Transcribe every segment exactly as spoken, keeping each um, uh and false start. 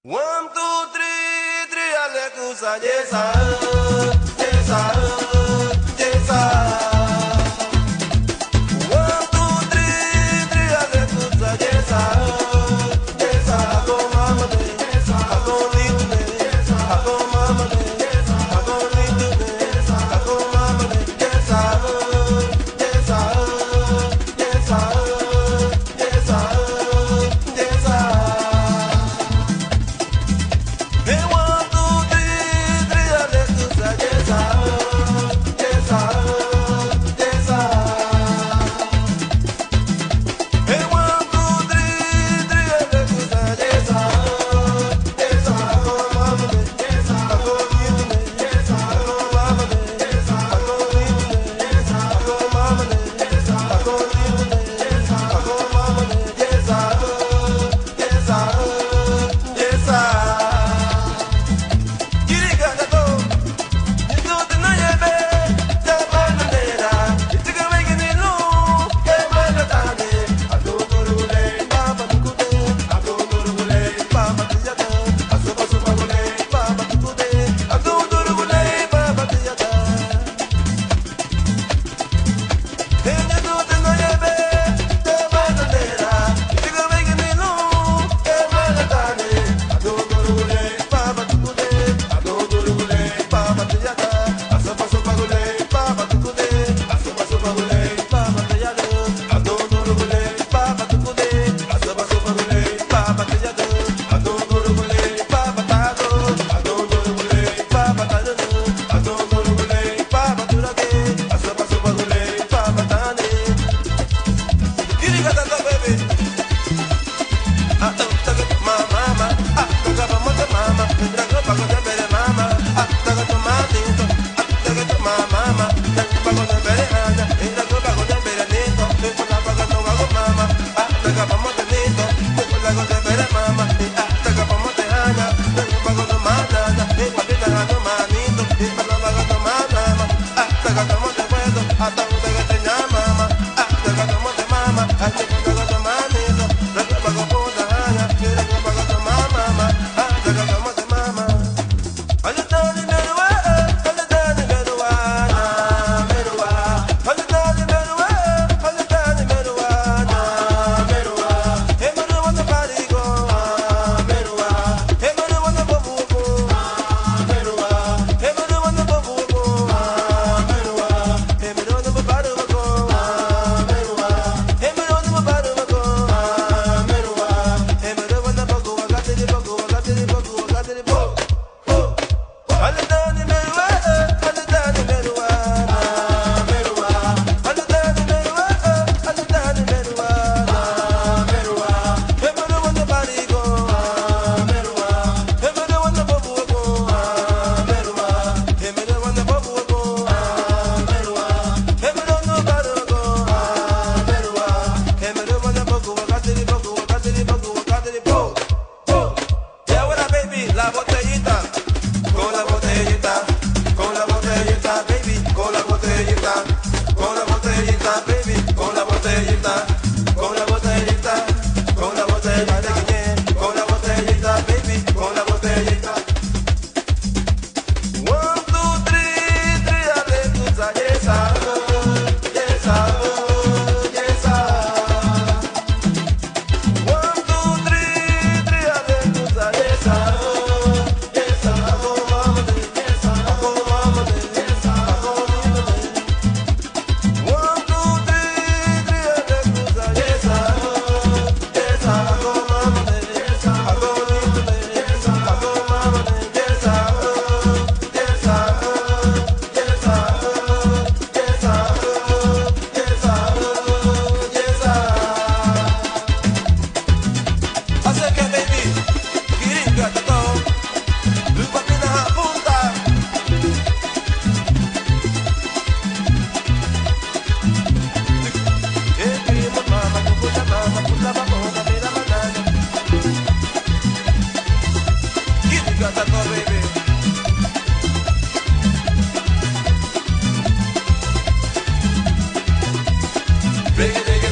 One, two, three, three, alekusa, yes, sir, yes, sir, yes, sir. One, two, three, three, alekusa, yes, sir, yes, sir. I go mama day, I go lead today, I go mama day, I go lead today, I go mama day, yes, sir, yes, sir, yes, sir, yes, sir, yes, sir. Hey, one, two, three, three, alekusa, yes, sir, yes, sir, yes, sir. Hey, one, two, three, three, alekusa, yes, sir, yes, sir. I go mama day, yes, sir, I go lead today, yes, sir, I go mama day, yes, sir, I go lead today, yes, sir, I go mama day, yes, sir, I go lead today, yes, sir, I go mama day, yes, sir, yes, sir, yes, sir.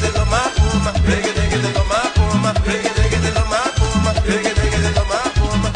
Reggae, reggae, de lo más puma, reggae, reggae, de lo más puma, reggae, reggae, de lo más puma.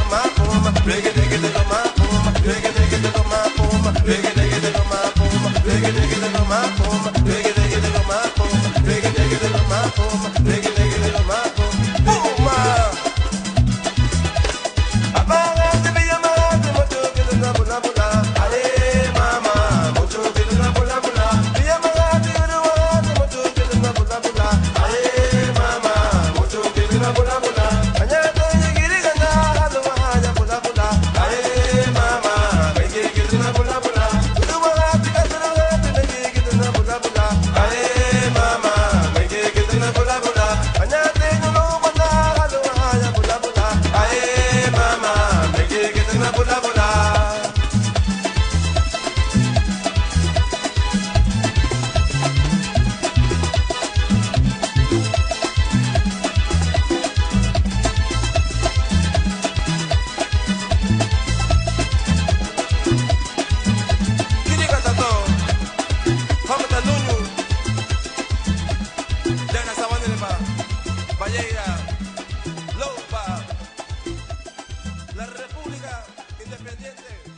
La República Independiente.